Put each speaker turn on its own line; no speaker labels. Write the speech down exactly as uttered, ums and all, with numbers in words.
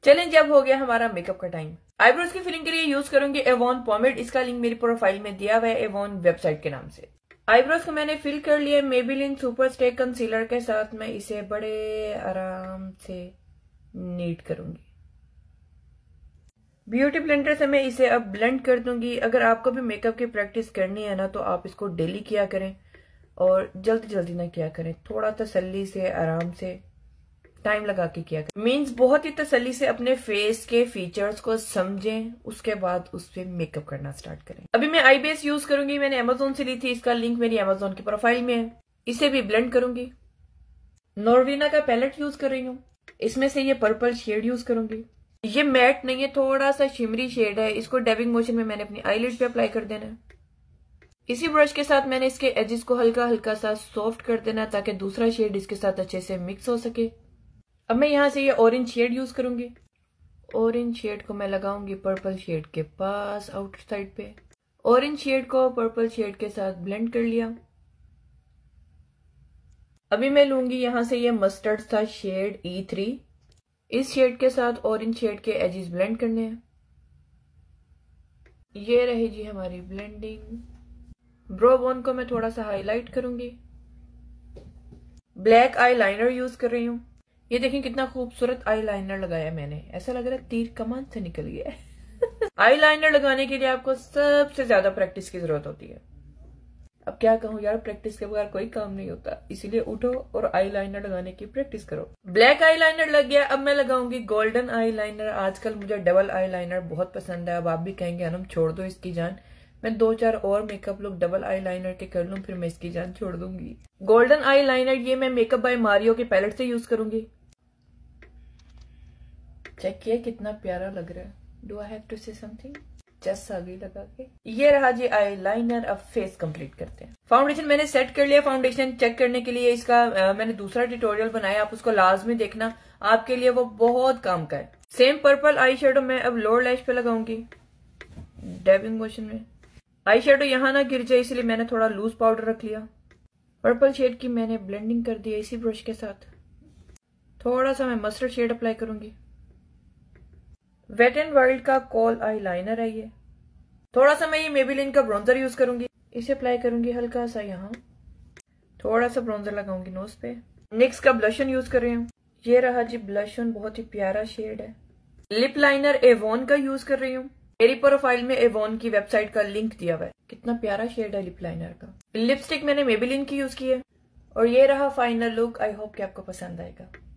चलें, जब हो गया हमारा मेकअप का टाइम। आईब्रोज की फिलिंग के लिए यूज करूंगी एवॉन पॉमेड। इसका लिंक मेरी प्रोफाइल में दिया हुआ है एवॉन वेबसाइट के नाम से। आईब्रोज को मैंने फिल कर लिया मेबेलिन सुपर स्टे कंसीलर के साथ। मैं इसे बड़े आराम से नीट करूंगी। ब्यूटी ब्लेंडर से मैं इसे अब ब्लेंड कर दूंगी। अगर आपको भी मेकअप की प्रैक्टिस करनी है ना तो आप इसको डेली किया करें और जल्दी जल्दी ना किया करें। थोड़ा तसल्ली से, आराम से, टाइम लगा के किया करें। मीन्स बहुत ही तसल्ली से अपने फेस के फीचर्स को समझें, उसके बाद उस पर मेकअप करना स्टार्ट करें। अभी मैं आई बेस यूज करूंगी। मैंने अमेजोन से ली थी। इसका लिंक मेरी अमेजोन की प्रोफाइल में है। इसे भी ब्लेंड करूंगी। नॉर्वीना का पैलेट यूज कर रही हूँ। इसमें से ये पर्पल शेड यूज करूंगी। ये मैट नहीं है, थोड़ा सा शिमरी शेड है। इसको डैबिंग मोशन में मैंने अपनी आईलिड पे अप्लाई कर देना है। इसी ब्रश के साथ मैंने इसके एजेस को हल्का हल्का सा सॉफ्ट कर देना ताकि दूसरा शेड इसके साथ अच्छे से मिक्स हो सके। अब मैं यहाँ से ये ऑरेंज शेड यूज करूंगी। ऑरेंज शेड को मैं लगाऊंगी पर्पल शेड के पास, आउटर साइड पे। ऑरेंज शेड को पर्पल शेड के साथ ब्लेंड कर लिया। अभी मैं लूंगी यहाँ से ये मस्टर्ड सा शेड ई थ्री। इस शेड के साथ ऑरेंज शेड के एजेस ब्लेंड करने हैं। ये रही जी हमारी ब्लेंडिंग। ब्रो बोन को मैं थोड़ा सा हाईलाइट करूंगी। ब्लैक आई लाइनर यूज कर रही हूँ। ये देखें कितना खूबसूरत आई लाइनर लगाया मैंने। ऐसा लग रहा है तीर कमान से निकल गया है। आई लाइनर लगाने के लिए आपको सबसे ज्यादा प्रैक्टिस की जरूरत होती है। अब क्या कहूँ यार, प्रैक्टिस के बगैर कोई काम नहीं होता। इसीलिए उठो और आई लाइनर लगाने की प्रैक्टिस करो। ब्लैक आई लाइनर लग गया। अब मैं लगाऊंगी गोल्डन आई लाइनर। आजकल मुझे डबल आई लाइनर बहुत पसंद है। अब आप भी कहेंगे अनम छोड़ दो इसकी जान। मैं दो चार और makeup look double eyeliner के कर लूं, फिर मैं इसकी जान छोड़ दूंगी। गोल्डन आई लाइनर ये मैं मेकअप बाय मारियो के पैलेट से यूज करूंगी। चेक किया कितना प्यारा लग रहा है। Do I have to say something? Just आगे लगा के ये रहा जी आई लाइनर। अब फेस कंप्लीट करते हैं। फाउंडेशन मैंने सेट कर लिया। फाउंडेशन चेक करने के लिए इसका आ, मैंने दूसरा ट्यूटोरियल बनाया। आप उसको लाजमी देखना, आपके लिए वो बहुत काम का है। सेम पर्पल आई शेडो मैं अब लोअर लैश पे लगाऊंगी डैबिंग मोशन में। आई शेडो यहाँ ना गिर जाए इसलिए मैंने थोड़ा लूज पाउडर रख लिया। पर्पल शेड की मैंने ब्लेंडिंग कर दी इसी ब्रश के साथ। थोड़ा सा मैं मस्टर्ड शेड अप्लाई करूंगी। वेट एंड वाइल्ड का कॉल आई लाइनर है ये। थोड़ा सा मैं ये मेबेलिन का ब्रॉन्जर यूज करूंगी। इसे अप्लाई करूंगी हल्का सा यहाँ। थोड़ा सा ब्रॉन्जर लगाऊंगी नोज पे। निक्स का ब्लशन यूज कर रही हूँ। ये रहा जी ब्लशन, बहुत ही प्यारा शेड है। लिप लाइनर एवॉन का यूज कर रही हूँ। मेरी प्रोफाइल में एवॉन की वेबसाइट का लिंक दिया हुआ है। कितना प्यारा शेड है लिप लाइनर का। लिपस्टिक मैंने मेबेलिन की यूज की है। और ये रहा फाइनल लुक। आई होप कि आपको पसंद आएगा।